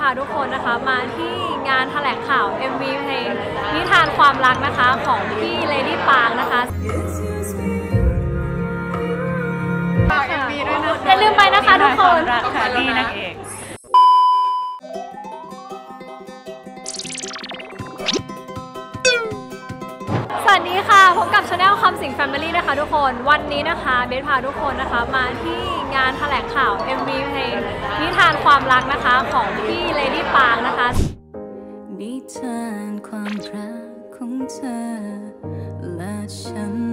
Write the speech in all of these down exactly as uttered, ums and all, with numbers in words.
าทุกคนนะคะมาที่งานแถลงข่าว เอ็ม วี เพลงนิทานความรักนะคะของพี่เลดี้ปางนะคะอย่าลืมไปนะคะทุกคนรักค่ะนี่นางเอกสวัสดีค่ะพบกับชาแนลคำสิงแฟมิลี่นะคะทุกคนวันนี้นะคะเบสพาทุกคนนะคะมาที่งานแถลงข่าว เอ็ม วี เพลงนิทานความรักนะคะของพี่เลดี้ปางนะคะนิทานความรักของเธอและฉัน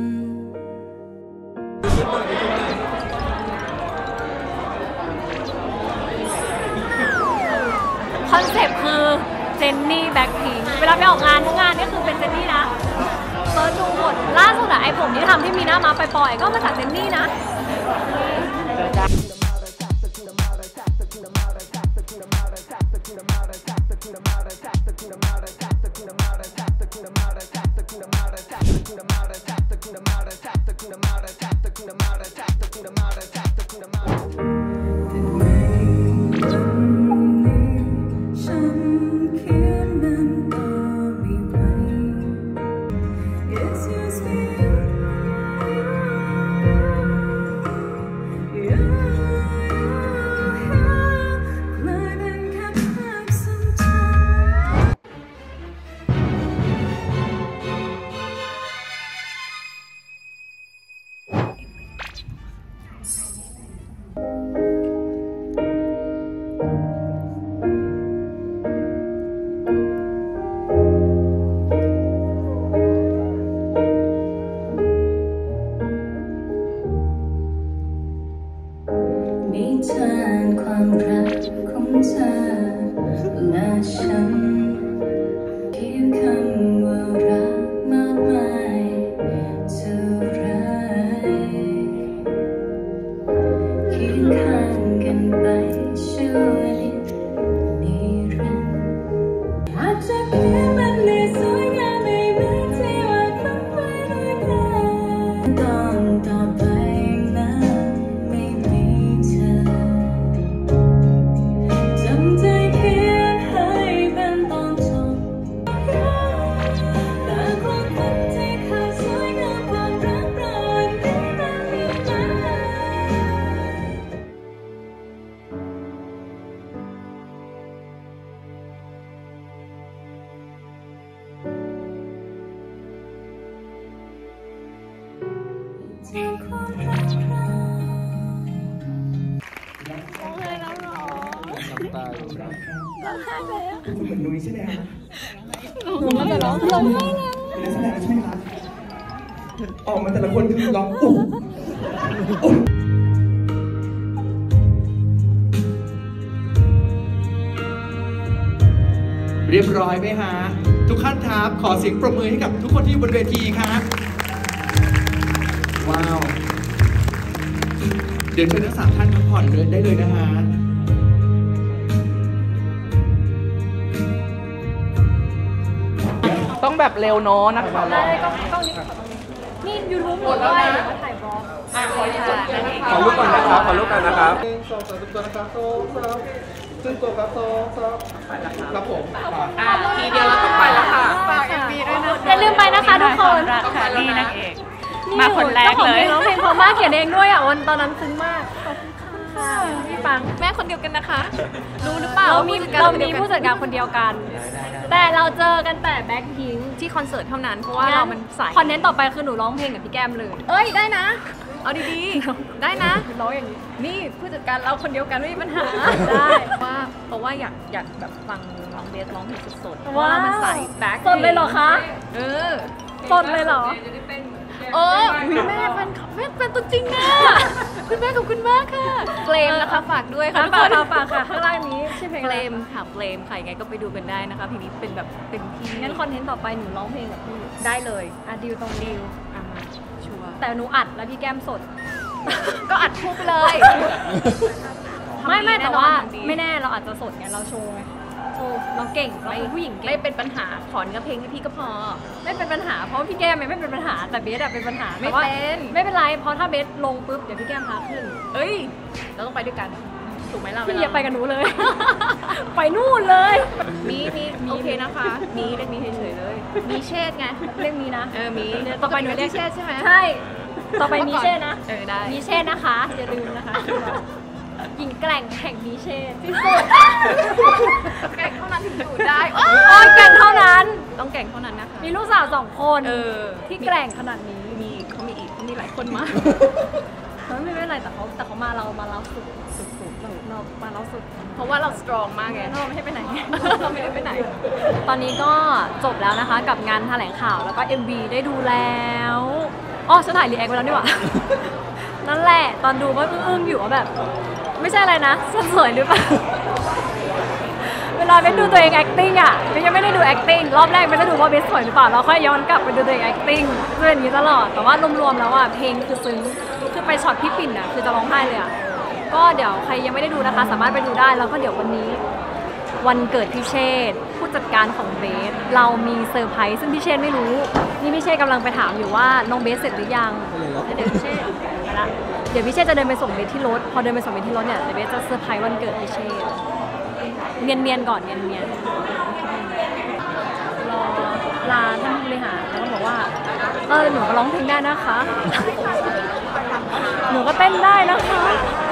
คอนเซปต์คือเจนนี่แบ็คพิงค์เวลาไปออกงานทุกงานนี่คือเป็นเจนนี่นะเปิดดูหมดล่าสุดอะไอผมที่ทำที่มีหน้ามาไปปล่อยก็มาจากเจนนี่นะนิทานความรักของเธอและฉันเขียนคำว่ารักมากมายเท่าไรเคียงข้างกันไปชั่วนิรันดร์อาจจะเขียนมันในสวยงามไม่เหมือนที่วาดฝันไว้ด้วยกันตอนต่อไปโอเคแล้วหรอตายร้องไห้เลยอ่ะคุณเป็นนุ้ยใช่ไหมคะหนูมันจะร้องร้องไห้แล้วเป็นนักแสดงใช่ไหมคะออกมาแต่ละคนคือร้องอุ๊บอุ๊บเรียบร้อยไหมฮะทุกท่านครับขอเสียงปรบมือให้กับทุกคนที่อยู่บนเวทีครับว้าวเดี๋ยวเชิญทั้งสามท่านพักผ่อนได้เลยนะฮะต้องแบบเร็วโน้นะคะได้ก็ก็นี่ยูทูบหมดแล้วนะถ่ายบล็อกขอรูปก่อนนะครับขอรูปก่อนนะครับหนึ่งสองสามตัวนะครับโซ่โซ่ซึ่งตัวครับโซ่โซ่ครับผมอ่ะทีเดียวเราต้องไปแล้วค่ะฝาก เอ็ม วี ด้วยนะอย่าลืมไปนะคะทุกคนรักค่ะนี่นางเอกมาคนแรกเลยร้องเพลงเพราะมากเขียนเองด้วยอ่ะวันตอนนั้นซึ้งมากขอบคุณค่ะพี่ปังแม่คนเดียวกันนะคะรู้หรือเปล่าเรามีเรามีผู้จัดการคนเดียวกันแต่เราเจอกันแต่แบ็คพิงค์ที่คอนเสิร์ตเท่านั้นเพราะว่าเรามันสายคอนเทนต์ต่อไปคือหนูร้องเพลงกับพี่แก้มเลยเอ้ยได้นะเอาดีๆได้นะร้องอย่างนี้นี่ผู้จัดการเราคนเดียวกันไม่มีปัญหาได้ว่าเพราะว่าอยากอยากแบบฟังน้องเบสร้องเพลงสดๆเพราะว่ามันใส่แบ็คสดเลยเหรอคะเออสดเลยเหรอเออคุณแม่เป็นแม่เป็นตัวจริงนะคุณแม่ขอบคุณมากค่ะเฟลมนะคะฝากด้วยค่ะฝากฝากค่ะข้างล่างนี้ชื่อเพลงเฟลมค่ะเฟลมค่ะยังไงก็ไปดูกันได้นะคะเพลงนี้เป็นแบบเต็มที่งั้นคอนเทนต์ต่อไปหนูร้องเพลงกับพี่ได้เลยอ่ะดิวตรงดิวอ่ะมาชัวร์แต่หนูอัดแล้วพี่แก้มสดก็อัดคู่ไปเลยไม่ไม่แต่ว่าไม่แน่เราอาจจะสดไงเราโชว์ไงโชว์เราเก่งเราเป็นผู้หญิงไม่เป็นปัญหาขอเนื้อเพลงให้พี่ก็พอไม่เป็นปัญหาเพราะพี่แก้มไม่เป็นปัญหาแต่เบสอะเป็นปัญหาไม่เป็นไม่เป็นไรเพราะถ้าเบสลงปุ๊บเดี๋ยวพี่แก้มพาขึ้นเอ้ยเราต้องไปด้วยกันถูกไหมล่ะพี่อย่าไปกับหนูเลย ไปนู่นเลยมีมีโอเคนะคะ มีเรียกมีเฉยๆเลย มีเชษไงเรียกมีนะเออ มีต่อไปหนูเรียกเชษใช่ไหมใช่ ต่อไปมีเช่นะเออ ได้มีเช่นะคะอย่าลืมนะคะหญิงแกร่งแห่งมีเช่ที่สุดแก่งเท่านั้นถึงอยู่ได้โอ้ยแกร่งเท่านั้นต้องแก่งเท่านั้นนะคะมีลูกสาวสองคนเออที่แกร่งขนาดนี้มีเขามีอีกเขามีหลายคนมากเขาไม่เป็นไรแต่เขาแต่เขามาเรามาเราสุดสุดสุดเราเรามาเราสุดเพราะว่าเราสตรองมากไงเราไม่ให้ไปไหนเราไม่ได้ไปไหนตอนนี้ก็จบแล้วนะคะกับงานแถลงข่าวแล้วก็ เอ็ม วี ได้ดูแล้วอ๋อฉันถ่ายรีแอคไปแล้วนี่หว่า นั่นแหละตอนดูก็อึ้งๆอยู่ว่าแบบ ไม่ใช่อะไรนะฉันสวยหรือเปล่า เวลาเบสดูตัวเอง acting อ่ะเบสยังไม่ได้ดู acting รอบแรกเบสจะดูว่าเบสสวยหรือเปล่าแล้วค่อยย้อนกลับไปดูตัวเอง acting จะเป็นอย่างนี้ตลอดแต่ว่ารวมๆแล้วอ่ะเพลงคือซึ้งคือไปช็อตพี่ปิ่นอ่ะคือจะร้องไห้เลยอ่ะก็เดี๋ยวใครยังไม่ได้ดูนะคะ สามารถไปดูได้แล้วก็เดี๋ยววันนี้ วันเกิดพี่เชษฐ์ผู้จัดการของเบสเรามีเซอร์ไพรส์ซึ่งพี่เชษฐ์ไม่รู้นี่พี่เชษฐ์กำลังไปถามอยู่ว่าน้องเบสเสร็จหรือยังเดี๋ยวพี่เชษฐ์ไปละเดี๋ยวพี่เชษฐ์จะเดินไปส่งเบสที่รถพอเดินไปส่งเบสที่รถเนี่ยเดี๋ยวเบสจะเซอร์ไพรส์วันเกิดพี่เชษฐ์เนียนๆก่อนเนียนๆรอลาท่านผู้บริหารแล้วก็บอกว่าเออหนูก็ร้องเพลงได้นะคะ หนูก็เต้นได้นะคะ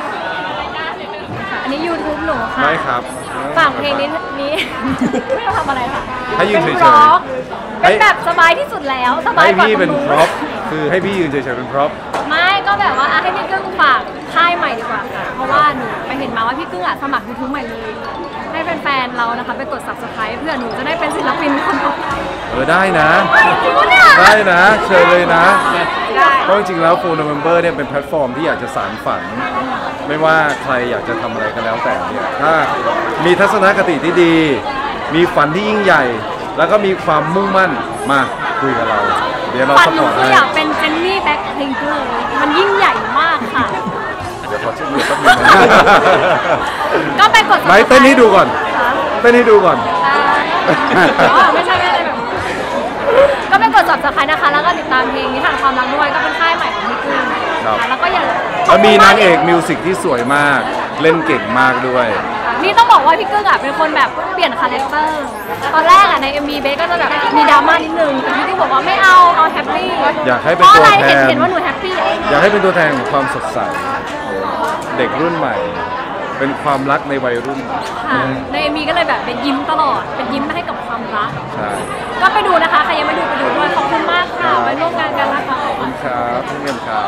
อันนี้ YouTube หนูค่ะไม่ครับฝากเพลงนี้นี้ ไม่ต้องทำอะไรค่ะให้ยืนเฉยๆป็ร็อกให้เป็นแบบสบายที่สุดแล้วสบายให้กว่าพี่เป็นตรงพร็อพคือให้พี่ยืนเฉยๆเป็นพร็อพไม่ก็แบบว่าอ่ะให้พี่กึ้งฝากค่ายใหม่ดีกว่าค่ะเพราะว่าหนูไปเห็นมาว่าพี่กึ้งอ่ะสมัคร YouTube ใหม่เลยให้แฟนๆเรานะคะไปกด Subscribe เพื่อหนูจะได้เป็นศิลปินคนต่อไปเออได้นะจริงปะเนี่ยได้นะ เชิญเลยนะได้เพราะจริงๆแล้ว โฟร์ โนเวมเบอร์ เนี่ยเป็นแพลตฟอร์มที่อยากจะสานฝัน ไม่ว่าใครอยากจะทำอะไรก็แล้วแต่เนี่ยถ้ามีทัศนคติที่ดี มีฝันที่ยิ่งใหญ่ แล้วก็มีความมุ่งมั่นมาคุยกับเรา เดี๋ยวเราฝันสหปนูอร์ตคือให้อยากเป็นเจนนี่แบ็คพิงค์เลยมันยิ่งใหญ่มากค่ะเดี๋ยวขอเช็คดูแป๊บนึงนะก็ไปกดไหนเต้นให้ดูก่อน เต้นให้ดูก่อนอ๋อไม่ใช่ไม่ใช่แบบนี้ก็ไปกด Subscribe นะคะ แล้วก็ติดตามเพลงนิทานความรักด้วยก็เป็นค่ายใหม่ของพี่กึ้งครับค่ะแล้วก็อย่าแล้วมีนางเอกมิวสิกที่สวยมาก เล่นเก่งมากด้วยนี่ต้องบอกว่าพี่กึ้งอ่ะเป็นคนแบบเปลี่ยนคาแรคเตอร์ตอนแรกอ่ะใน เอ็ม วี เบสก็จะแบบมีดราม่านิดนึงแต่พี่กึ้งบอกว่าไม่เอาเอาแฮปปี้อยากให้เป็นเพราะตัวอะไรแทเห็นนเห็นว่าหนูแฮปปี้อยากให้เป็นตัวแทนของความสดใส เด็กรุ่นใหม่ เป็นความรักในวัยรุ่นค่ะใน เอ็ม วี ก็เลยแบบเป็นยิ้มตลอดเป็นยิ้มให้กับความรักใช่ก็ไปดูนะคะใครยังไม่ดูไปดูด้วยขอบคุณมากค่ะไว้ร่วมงานกันนะคะขอบคุณครับทุกเงินครับ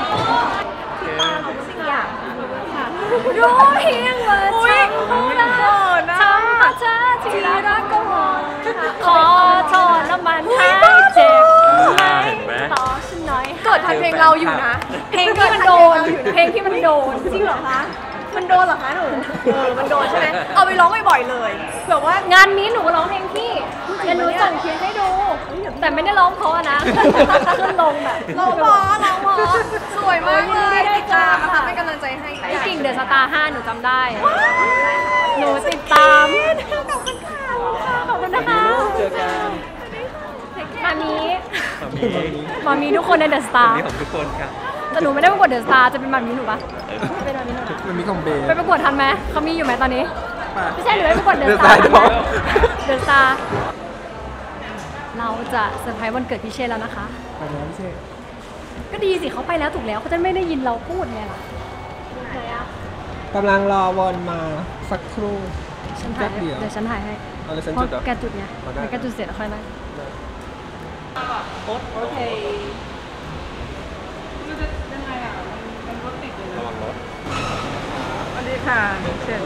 รู้เพียงว่าเธอทำมาเธอที่รักก็พอขอโทษแล้วมันหายเจ็บไหมต่อฉันหน่อยเกิดทันเพลงเราอยู่นะเพลงที่มันโดนเพลงที่มันโดนจริงเหรอคะมันโดนเหรอคะหนูเออ มันโดนใช่ไหม เอาไปร้องบ่อยๆเลยเผื่อว่างานนี้หนูร้องเพลงพี่เดี๋ยวหนูส่งคลิปให้ดู แต่ไม่ได้ร้องเพราะนะขึ้นลงแบบร้องเพอร้องเพอสวยมากเลยติดตามนะคะเป็นกำลังใจให้พี่กิ่งเดอะสตาร์ห้าหนูจำได้ หนูติดตาม ขอบคุณค่ะ ขอบคุณนะคะเจอกันมามีมีมามีทุกคนในเดอะสตาร์นี่ของทุกคนครับแต่หนูไม่ได้ประกวดเดอะสตาร์จะเป็นแบบนี้หนูปะเป็นแบบนี้หนูนะมันมีคอมเบไปประกวดทันไหมเขามีอยู่ไหมตอนนี้ ไม่ใช่หนูไม่ประกวดเดอะเดอะสสตาตาร์ร์บอกเดอะสตาร์เราจะเซอร์ไพรส์วันเกิดพี่เชษแล้วนะคะไปแล้วพี่เชษก็ดีสิเขาไปแล้วถูกแล้วเขาจะไม่ได้ยินเราพูดไงล่ะไหนอะกำลังรอวอนมาสักครู่ฉันถ่ายให้แป๊บเดียวเดี๋ยวฉันถ่ายให้เอาเลยฉันเพราะจุดเหรอแกจุดไงเอาได้แกจุดเสร็จแล้วค่อยไล่โอเคสวัสดีค่ะเชิญ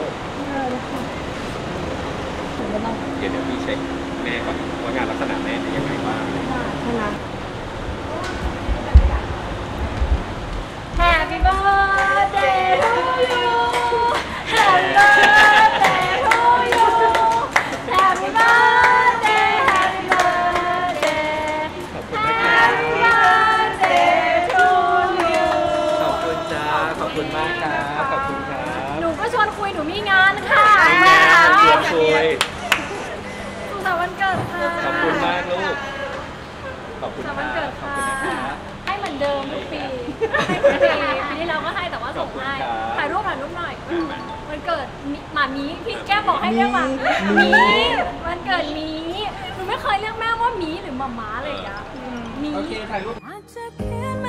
เดี๋ยวเดี๋ยวพี่เช็คแม่ก่อนว่างานลักษณะแม่เป็นยังไงบ้าง Happy birthday to you Happy birthday to you Happy birthday Happy birthday ขอบคุณนะครับ Happy birthday to you ขอบคุณจ้าขอบคุณมากครับขอบคุณครับหนูก็ชวนคุยหนูมีงานค่ะแม่ชวนคุยสุขสันต์วันเกิดค่ะขอบคุณมากลูก ขอบคุณสุขคสันต์วันรัเกิบดขอบค่ะคุณนะครับให้เหมือนเดิมทุกปีให้ทุกปีปีที่แล้วก็ให้แต่ว่าส่งให้ขอบคุณครับถ่ายรูปถ่ายรูปมิหมามีพี่แก้มบอกให้เรียกหมามีมันเกิดมีหนูไม่เคยเรียกแม่ว่ามีหรือหมาม้าเลยอะมีโอเคถ่ายรูปอาจจะเขียน